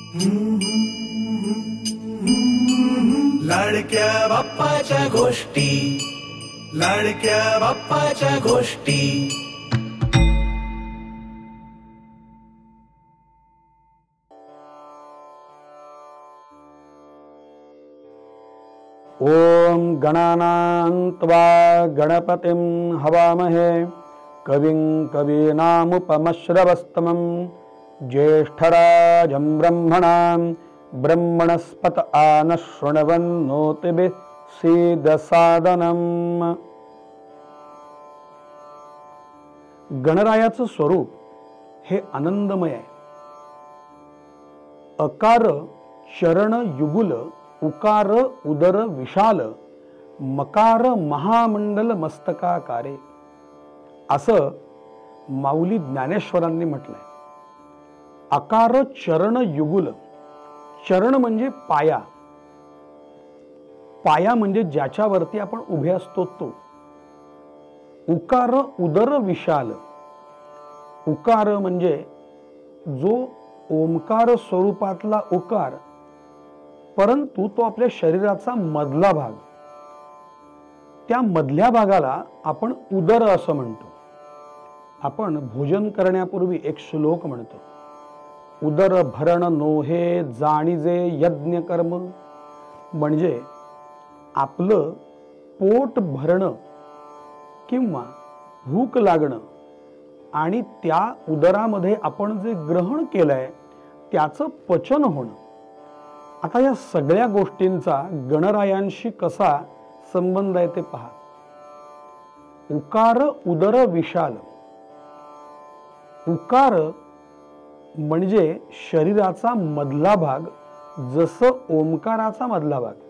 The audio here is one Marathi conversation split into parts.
लाडक्या बाप्पाच्या गोष्टी, लाडक्या बाप्पाच्या गोष्टी। ओम गणानां त्वा गणपतिं हवामहे कविं कवीनामुपमश्रवस्तमं ज्येष्ठराजं ब्रह्मणां ब्रह्मणस्पत आनशृण्वन्नोतिभिः सीदसादनम्। गणरायाचं स्वरूप हे आनंदमय आहे। अकार चरण युगुल, उकार उदर विशाल, मकार महामंडल मस्तकाकारे, असं माऊली ज्ञानेश्वरांनी म्हटलंय। आकार चरण युगुल, चरण म्हणजे पाया, पाया म्हणजे ज्याच्यावरती आपण उभे असतो तो। उकार उदर विशाल, उकार म्हणजे जो ओंकार स्वरूपातला उकार, परंतु तो आपल्या शरीराचा मधला भाग, त्या मधल्या भागाला आपण उदर असं म्हणतो। आपण भोजन करण्यापूर्वी एक श्लोक म्हणतो, उदर भरण नोहे जाणीजे यज्ञ कर्म, म्हणजे आपलं पोट भरणं किंवा भूक लागणं आणि त्या उदरामध्ये आपण जे ग्रहण केलंय त्याचं पचन होणं। आता या सगळ्या गोष्टींचा गणरायांशी कसा संबंध आहे ते पहा। उकार उदर विशाल, उकार म्हणजे शरीराचा मधला भाग, जसं ओंकाराचा मधला भाग।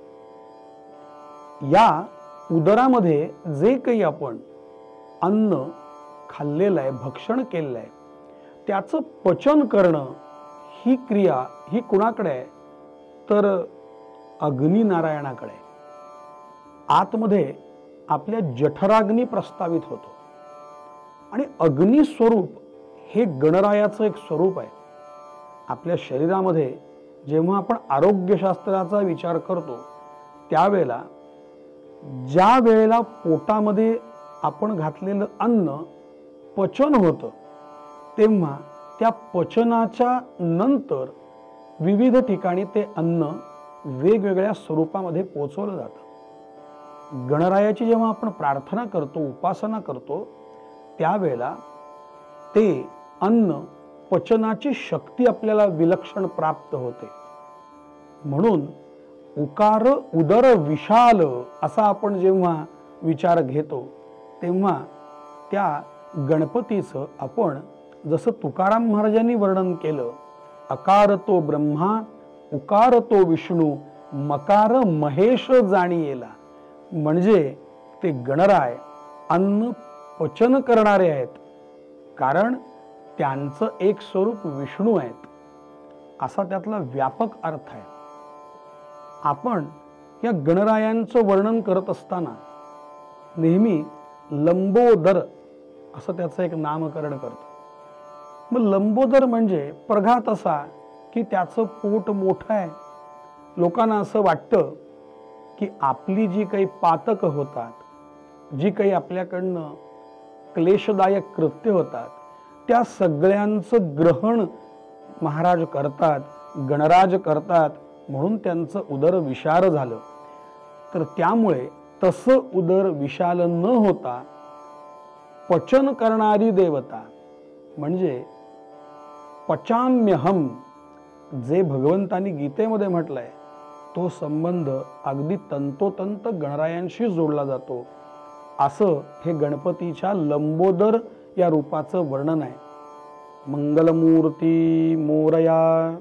या उदरामध्ये जे काही आपण अन्न खाल्लेलं आहे, भक्षण केलेलं आहे, त्याचं पचन करणं, ही क्रिया ही कुणाकडे आहे तर अग्नी नारायणाकडे। आतमध्ये आपल्या जठराग्नी प्रस्तावित होतो आणि अग्नी स्वरूप हे गणरायाचं एक स्वरूप आहे। आपल्या शरीरामध्ये जेव्हा आपण आरोग्यशास्त्राचा विचार करतो त्यावेळेला, ज्या वेळेला पोटामध्ये आपण घातलेलं अन्न पचन होतं, तेव्हा त्या पचनाच्या नंतर विविध ठिकाणी ते अन्न वेगवेगळ्या स्वरूपामध्ये पोचवलं जातं। गणरायाची जेव्हा आपण प्रार्थना करतो, उपासना करतो, त्यावेळेला ते अन्न पचनाची शक्ती आपल्याला विलक्षण प्राप्त होते। म्हणून उकार उदर विशाल असा आपण जेव्हा विचार घेतो, तेव्हा त्या गणपतीचं आपण जसं तुकाराम महाराजांनी वर्णन केलं, अकार तो ब्रह्मा, उकार तो विष्णू, मकार महेश जाणीला, म्हणजे ते गणराय अन्न पचन करणारे आहेत, कारण त्यांचं एक स्वरूप विष्णू आहेत, असा त्यातला व्यापक अर्थ आहे। आपण या गणरायांचं वर्णन करत असताना नेहमी लंबोदर असं त्याचं एक नामकरण करतो। मग लंबोदर म्हणजे प्रघात असा की त्याचं पोट मोठं आहे। लोकांना असं वाटतं की आपली जी काही पातक होतात, जी काही आपल्याकडनं क्लेशदायक कृत्य होतात, त्या सगळ्यांचं ग्रहण महाराज करतात, गणराज करतात, म्हणून त्यांचं उदर विशाल झालं। तर त्यामुळे तसं उदर विशाल न होता पचन करणारी देवता म्हणजे पचाम्यहम, जे भगवंतांनी गीतेमध्ये म्हटलंय, तो संबंध अगदी तंतोतंत गणरायांशी जोडला जातो। असं हे गणपतीच्या लंबोदर या रूपाचं वर्णन आहे। मंगलमूर्ती मोरया।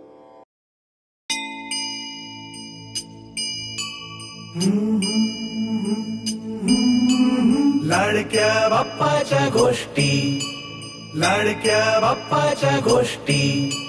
लाडक्या बाप्पाच्या गोष्टी, लाडक्या बाप्पाच्या गोष्टी।